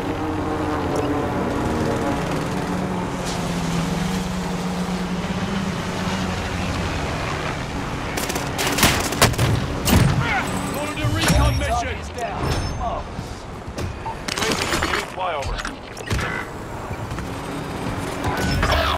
Going to recon mission! Down. UAV beginning flyover.